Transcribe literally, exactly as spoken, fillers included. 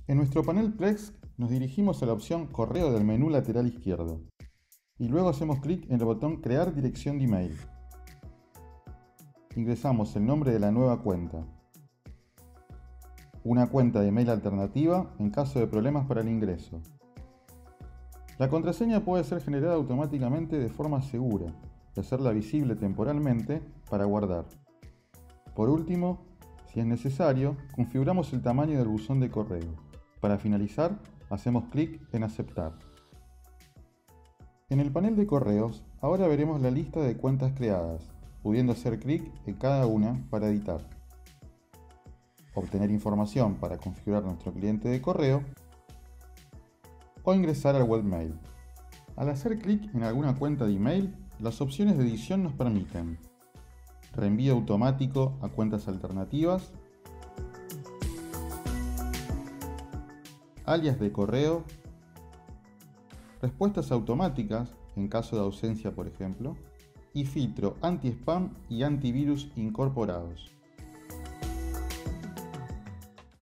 En nuestro panel Plex nos dirigimos a la opción Correo del menú lateral izquierdo y luego hacemos clic en el botón Crear dirección de email. Ingresamos el nombre de la nueva cuenta, una cuenta de email alternativa en caso de problemas para el ingreso. La contraseña puede ser generada automáticamente de forma segura y hacerla visible temporalmente para guardar. Por último, si es necesario, configuramos el tamaño del buzón de correo. Para finalizar, hacemos clic en Aceptar. En el panel de correos, ahora veremos la lista de cuentas creadas, pudiendo hacer clic en cada una para editar, obtener información para configurar nuestro cliente de correo o ingresar al webmail. Al hacer clic en alguna cuenta de email, las opciones de edición nos permiten reenvío automático a cuentas alternativas, alias de correo, respuestas automáticas en caso de ausencia, por ejemplo, y filtro anti-spam y antivirus incorporados.